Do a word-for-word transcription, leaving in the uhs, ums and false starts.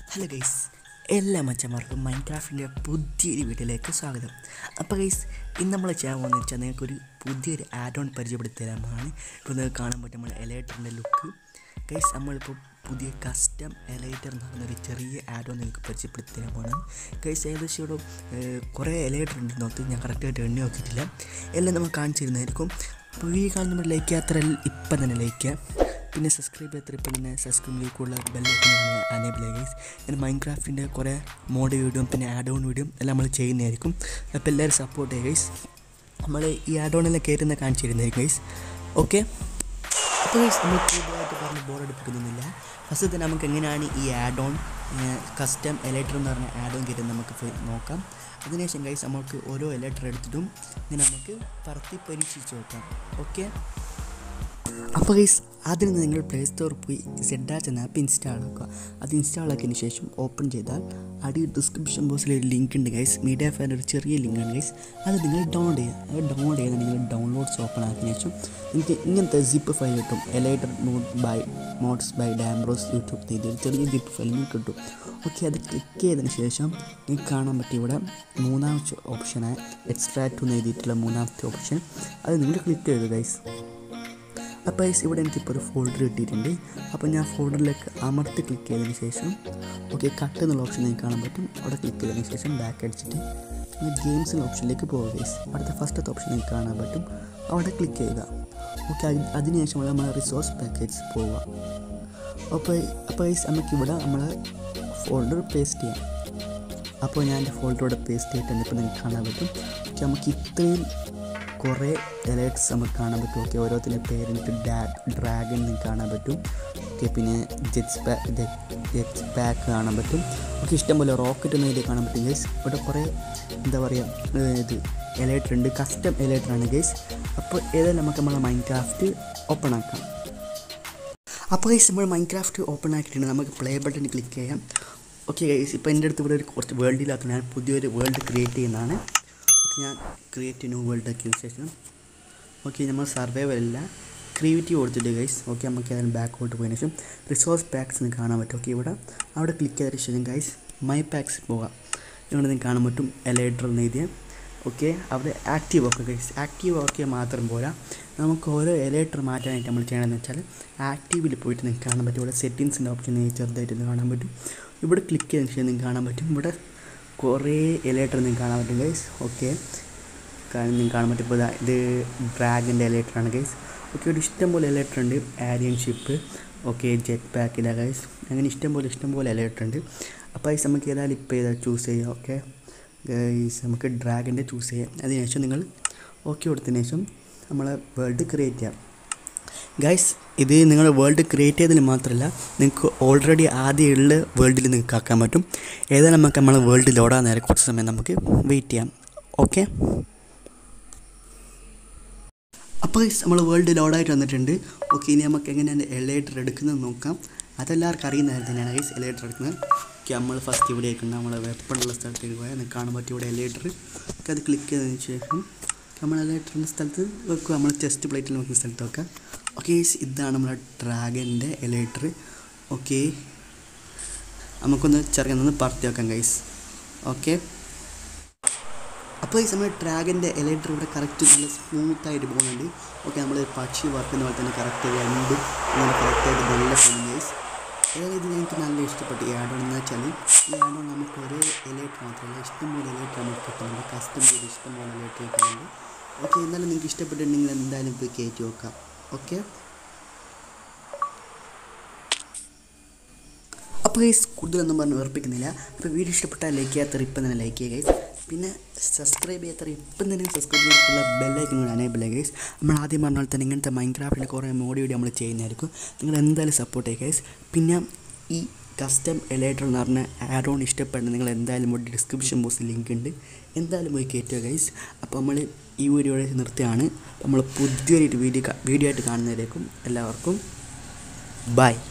Hello guys, എല്ലാ മച്ചന്മാർക്കും മൈൻക്രാഫ്റ്റിൻ്റെ പുതിയൊരു വീഡിയോയിലേക്ക് സ്വാഗതം. അപ്പോൾ ഗൈസ്, ഇന്ന് നമ്മൾ ചെയ്യാൻ പോകുന്നത് വെച്ചാൽ നിങ്ങൾക്കൊരു പുതിയൊരു ആഡ് ഓൺ പരിചയപ്പെടുത്തി തരാനാണ്. ഇപ്പോൾ നിങ്ങൾക്ക് കാണാൻ പറ്റും നമ്മൾ എലൈറ്ററിൻ്റെ ലുക്ക്. ഗൈസ്, നമ്മളിപ്പോൾ പുതിയ കസ്റ്റം എലൈറ്റർ എന്ന് പറഞ്ഞൊരു ചെറിയ ആഡ് ഓൺ നിങ്ങൾക്ക് പരിചയപ്പെടുത്തി തരാൻ പോകുന്നത്. ഗൈസ്, ഏകദേശം ഇവിടെ കുറേ എലൈറ്റർ ഉണ്ട് നോക്കി, ഞാൻ കറക്റ്റായിട്ട് എണ്ണി നോക്കിയിട്ടില്ല. എല്ലാം നമ്മൾ കാണിച്ചു തരുന്നതായിരിക്കും. അപ്പോൾ ഈ കാണുന്ന നമ്മൾ ലൈക്ക് ചെയ്യാത്ര ഇപ്പം തന്നെ ലൈക്ക് ചെയ്യുക. പിന്നെ സബ്സ്ക്രൈബ് ചെയ്യാത്ത ഇപ്പം തന്നെ സബ്സ്ക്രൈബ് കൂടുതൽ ബെല്ലൈക്കൺ അനേബിൾ ചെയ്യുക ഗൈസ്. പിന്നെ മൈൻക്രാഫ്റ്റിൻ്റെ കുറേ മോഡ് വീഡിയോ പിന്നെ ആഡ് ഓൺ വീഡിയോ എല്ലാം നമ്മൾ ചെയ്യുന്നതായിരിക്കും. അപ്പോൾ എല്ലാവരും സപ്പോർട്ട് ചെയ്യുക ഗൈസ്. നമ്മൾ ഈ ആഡ് ഓണെല്ലാം കയറ്റുന്ന കാണിച്ചു തരുന്നതായിരിക്കും ഗൈസ്. ഓക്കെ, അപ്പോൾ ഗൈസ് നമ്മൾ കൂടുതലായിട്ട് പറഞ്ഞ് ബോർഡ് എടുപ്പിക്കുന്നില്ല. ഫസ്റ്റ് തന്നെ നമുക്ക് എങ്ങനെയാണ് ഈ ആഡ് ഓൺ കസ്റ്റം എലൈറ്റർ എന്ന് പറഞ്ഞ ആഡ് ഓൺ കയറ്റുന്നത് നമുക്ക് നോക്കാം. അതിനുശേഷം ഗൈസ് നമുക്ക് ഓരോ എലൈറ്റർ എടുത്തിട്ടും ഇങ്ങനെ നമുക്ക് പറത്തി പരീക്ഷിച്ച് നോക്കാം. ഓക്കെ, അപ്പോൾ ഗൈസ് ആദ്യം നിങ്ങൾ പ്ലേ സ്റ്റോറിൽ പോയി സെഡാച്ച് എന്ന ആപ്പ് ഇൻസ്റ്റാൾ ആക്കുക. അത് ഇൻസ്റ്റാൾ ആക്കിയതിന് ശേഷം ഓപ്പൺ ചെയ്താൽ അടി ഡിസ്ക്രിപ്ഷൻ ബോക്സിൽ ഒരു ലിങ്ക് ഉണ്ട് ഗൈസ്. മീഡിയ ഫയറിൻ്റെ ഒരു ചെറിയ ലിങ്കാണ് ഗൈസ്. അത് നിങ്ങൾ ഡൗൺലോഡ് ചെയ്യുക. അത് ഡൗൺലോഡ് ചെയ്താൽ നിങ്ങൾ ഡൗൺലോഡ്സ് ഓപ്പൺ ആക്കിയതിന് ശേഷം നിങ്ങൾക്ക് ഇങ്ങനത്തെ സിപ്പ് ഫയൽ കിട്ടും. Elytra mod by mods by ഡാംബ്രോസ് യൂട്യൂബ് ചെയ്ത് ചെറിയ സിപ്പ് ഫയൽ നിങ്ങൾക്ക് കിട്ടും. ഓക്കെ, അത് ക്ലിക്ക് ചെയ്തതിന് ശേഷം നിങ്ങൾക്ക് കാണാൻ പറ്റും ഇവിടെ മൂന്നാമത്തെ ഓപ്ഷനായ എക്സ്ട്രാക്റ്റ് എന്ന് എഴുതിയിട്ടുള്ള മൂന്നാമത്തെ ഓപ്ഷൻ, അത് നിങ്ങൾ ക്ലിക്ക് ചെയ്യുക ഗൈസ്. അപ്പോൾ ഗൈസ് ഇവിടെ എനിക്കിപ്പോൾ ഒരു ഫോൾഡർ കിട്ടിയിട്ടുണ്ട്. അപ്പോൾ ഞാൻ ഫോൾഡറിലേക്ക് അമർത്തി ക്ലിക്ക് ചെയ്തതിന് ശേഷം ഓക്കെ കട്ട് എന്നുള്ള ഓപ്ഷൻ നിങ്ങൾക്ക് കാണാൻ പറ്റും. അവിടെ ക്ലിക്ക് ചെയ്തതിന് ശേഷം ബാക്ക് അടിച്ചിട്ട് നിങ്ങൾ ഗെയിംസ് എന്ന ഓപ്ഷനിലേക്ക് പോകുക ഗൈസ്. അടുത്ത ഫസ്റ്റത്തെ ഓപ്ഷൻ നിങ്ങൾക്ക് കാണാൻ പറ്റും. അവിടെ ക്ലിക്ക് ചെയ്യുക. ഓക്കെ, അതിനുശേഷം നമ്മൾ റിസോഴ്സ് പാക്കേജ് പോവുക. അപ്പോൾ അപ്പോൾ ഗൈസ് നമുക്കിവിടെ നമ്മൾ ഫോൾഡർ പേസ്റ്റ് ചെയ്യാം. അപ്പോൾ ഞാൻ എൻ്റെ ഫോൾഡർ ഇവിടെ പേസ്റ്റ് ചെയ്തിട്ടുണ്ട്. ഇപ്പോൾ നിങ്ങൾക്ക് കാണാൻ പറ്റും. ഓക്കെ, നമുക്ക് ഇത്രയും കുറേ എലൈറ്റ്സ് നമുക്ക് കാണാൻ പറ്റും. ഓക്കെ, ഓരോത്തിൻ്റെ പേരെനിക്ക് ഡാ ഡ്രാഗൺ നിങ്ങൾക്ക് കാണാൻ പറ്റും. ഓക്കെ, പിന്നെ ജെറ്റ്സ് പാ ജെറ്റ്സ് പാക്ക് കാണാൻ പറ്റും. ഓക്കെ, ഇഷ്ടംപോലെ റോക്കറ്റ് എന്ന ഇതിൽ കാണാൻ പറ്റും ഗൈസ്. ഇവിടെ കുറേ എന്താ പറയുക ഇത് എലൈറ്റർ ഉണ്ട്, കസ്റ്റം എലൈറ്ററാണ് ഗൈസ്. അപ്പോൾ ഏതായാലും നമുക്ക് നമ്മളെ മൈൻക്രാഫ്റ്റ് ഓപ്പൺ ആക്കാം. അപ്പോൾ ഗൈസ് നമ്മൾ മൈൻക്രാഫ്റ്റ് ഓപ്പൺ ആക്കിയിട്ടുണ്ട്. നമുക്ക് പ്ലേ ബട്ടൺ ക്ലിക്ക് ചെയ്യാം. ഓക്കെ ഗൈസ്, ഇപ്പോൾ എൻ്റെ അടുത്ത് ഇവിടെ ഒരു കുറച്ച് വേൾഡ് ഇല്ലാത്ത ഞാൻ പുതിയൊരു വേൾഡ് ക്രിയേറ്റ് ചെയ്യുന്നതാണ്. ഞാൻ ക്രിയേറ്റ് ന്യൂ വേൾഡ് ആക്കിയതിന് ശേഷം ഓക്കെ നമ്മൾ സർവൈവൽ അല്ല ക്രിയേറ്റീവ് കൊടുത്തിട്ട് ഗൈസ്. ഓക്കെ, നമുക്ക് അതിന് ബാക്കോട്ട് പോയതിനു ശേഷം റിസോഴ്സ് പാക്സ് നിങ്ങൾക്ക് കാണാൻ പറ്റും. ഓക്കെ, ഇവിടെ അവിടെ ക്ലിക്ക് ചെയ്തതിന് ശേഷം ഗൈസ് മൈ പാക്സ് പോകാം. ഇവിടെ നിങ്ങൾക്ക് കാണാൻ പറ്റും എലൈറ്റർ എന്ന് എഴുതിയ. ഓക്കെ, അവിടെ ആക്റ്റീവ് ആക്കുക ഗൈസ്. ആക്റ്റീവ് ആക്കിയാൽ മാത്രം പോരാ, നമുക്ക് ഓരോ എലൈറ്റർ മാറ്റാനായിട്ട് നമ്മൾ ചെയ്യണമെന്ന് വെച്ചാൽ ആക്റ്റീവിൽ പോയിട്ട് നിങ്ങൾക്ക് കാണാൻ പറ്റും. ഇവിടെ സെറ്റിങ്സിൻ്റെ ഓപ്ഷൻ ചെറുതായിട്ട് കാണാൻ പറ്റും. ഇവിടെ ക്ലിക്ക് ചെയ്തതിന് ശേഷം നിങ്ങൾക്ക് കാണാൻ പറ്റും. ഇവിടെ കുറേ എലൈറ്റർ നിങ്ങൾക്ക് കാണാൻ പറ്റും ഗൈസ്. ഓക്കെ, നിങ്ങൾക്ക് കാണാൻ പറ്റും. ഇപ്പോൾ ഇത് ഡ്രാഗൻ്റെ എലൈറ്ററാണ് ഗൈസ്. ഓക്കെ, ഇവിടെ ഇഷ്ടംപോലെ എലൈറ്റർ ഉണ്ട്. ആരിയൻ ഷിപ്പ്, ഓക്കെ ജെറ്റ് പാക്കില്ല ഗൈസ്. അങ്ങനെ ഇഷ്ടംപോലെ ഇഷ്ടംപോലെ എലൈറ്റർ ഉണ്ട്. അപ്പോൾ ഗൈസ് നമുക്ക് ഏതായാലും ഇപ്പോൾ ഏതാ ചൂസ് ചെയ്യാം. ഓക്കെ ഗൈസ്, നമുക്ക് ഡ്രാഗൻ്റെ ചൂസ് ചെയ്യാം. അതിനുശേഷം നിങ്ങൾ ഓക്കെ കൊടുത്തതിന് ശേഷം നമ്മളെ വേൾഡ് ക്രിയേറ്റ് ചെയ്യാം ഗൈസ്. ഇത് നിങ്ങൾ വേൾഡ് ക്രിയേറ്റ് ചെയ്തതിൽ മാത്രമല്ല നിങ്ങൾക്ക് ഓൾറെഡി ആദ്യമുള്ള വേൾഡിൽ നിങ്ങൾക്ക് ആക്കാൻ പറ്റും. ഏതായാലും നമുക്ക് നമ്മളെ വേൾഡ് ലോഡാൻ നേരെ കുറച്ച് സമയം നമുക്ക് വെയിറ്റ് ചെയ്യാം. ഓക്കെ, അപ്പോൾ ഗൈസ് നമ്മൾ വേൾഡ് ലോഡായിട്ട് വന്നിട്ടുണ്ട്. ഓക്കെ, ഇനി നമുക്ക് എങ്ങനെയാണ് എലൈറ്റർ എടുക്കുന്നത് നോക്കാം. അതെല്ലാവർക്കും അറിയുന്ന കാര്യം തന്നെയാണ് ഗൈസ് എലൈറ്റർ എടുക്കുന്നത്. ഓക്കെ, നമ്മൾ ഫസ്റ്റ് ഇവിടെ ആയിട്ടുണ്ട് നമ്മൾ വെപ്പണുള്ള സ്ഥലത്തേക്ക് പോയാൽ നിങ്ങൾക്ക് കാണാൻ പറ്റും ഇവിടെ എലൈറ്റർ. ഓക്കെ, അത് ക്ലിക്ക് ചെയ്തതിന് ശേഷം നമ്മൾ എലൈറ്ററിൻ്റെ സ്ഥലത്ത് വെക്കുക. നമ്മൾ ചെസ്റ്റ് പ്ലേറ്റിൽ വെക്കുന്ന സ്ഥലത്ത് വെക്കുക. ഓക്കെ, ഇതാണ് നമ്മുടെ ഡ്രാഗൻ്റെ എലൈറ്റർ. ഓക്കെ, നമുക്കൊന്ന് ചെറുങ്ങനെ പറത്തി വെക്കാം ഗൈസ്. ഓക്കെ, അപ്പോൾ ഗൈസ് നമ്മൾ ഡ്രാഗൻ്റെ എലൈറ്റർ ഇവിടെ കറക്റ്റ് നല്ല സ്മൂത്തായിട്ട് പോകുന്നുണ്ട്. ഓക്കെ, നമ്മൾ പക്ഷി വർക്കുന്ന പോലെ തന്നെ കറക്റ്റ് രണ്ട് അങ്ങനെ കറക്റ്റായിട്ട് നല്ല പോകുന്നു ഗൈസ്. അതായത് ഇത് എനിക്ക് നല്ല ഇഷ്ടപ്പെട്ടു ഈ ആഡ് ഓൺ എന്ന് വെച്ചാൽ ഈ ആഡ് ഓൺ നമുക്ക് ഒരേ എലൈറ്റർ മാത്രമല്ല ഇഷ്ടംപോലെ എലൈറ്റർ നമുക്ക് കിട്ടുന്നുണ്ട്. കസ്റ്റം ചെയ്ത് ഇഷ്ടംപോലെ എലൈറ്റർ കിട്ടുന്നുണ്ട്. ഓക്കെ, എന്നാലും നിങ്ങൾക്ക് ഇഷ്ടപ്പെട്ടിട്ടുണ്ടെങ്കിൽ എന്തായാലും പോയി കയറ്റി വെക്കാം. ഓക്കെ, അപ്പോൾ ഗൈസ് കൂടുതലൊന്നും പറഞ്ഞ് ഉറപ്പിക്കുന്നില്ല. അപ്പോൾ വീഡിയോ ഇഷ്ടപ്പെട്ടാൽ ലൈക്ക് ചെയ്യാത്തവർ ഇപ്പം തന്നെ ലൈക്ക് ചെയ്യുക ഗൈസ്. പിന്നെ സബ്സ്ക്രൈബ് ചെയ്യാത്തവർ ഇപ്പം തന്നെ സബ്സ്ക്രൈബ് ചെയ്തിട്ടുള്ള ബെല്ലൈക്കൺ കൂടി അനേബിൾ ചെയ്യുക ഗൈസ്. നമ്മൾ ആദ്യം പറഞ്ഞ പോലെ തന്നെ ഇങ്ങനത്തെ മൈൻക്രാഫ്റ്റിൻ്റെ കുറേ മോഡ് വീഡിയോ നമ്മൾ ചെയ്യുന്നതായിരിക്കും. നിങ്ങൾ എന്തായാലും സപ്പോർട്ട് ചെയ്യുക ഗൈസ്. പിന്നെ ഈ കസ്റ്റം എലൈറ്റർ എന്ന് പറഞ്ഞ ആഡ് ഓൺ ഇഷ്ടപ്പെടുന്ന നിങ്ങൾ എന്തായാലും ഇവിടെ ഡിസ്ക്രിപ്ഷൻ ബോക്സിൽ ലിങ്ക് ഉണ്ട്, എന്തായാലും പോയി കയറ്റുക ഗൈസ്. അപ്പോൾ നമ്മൾ ഈ വീഡിയോയുടെ നിർത്തുകയാണ്. നമ്മൾ പുതിയൊരു വീഡിയോ വീഡിയോ ആയിട്ട് കാണുന്നതിലേക്കും എല്ലാവർക്കും ബൈ.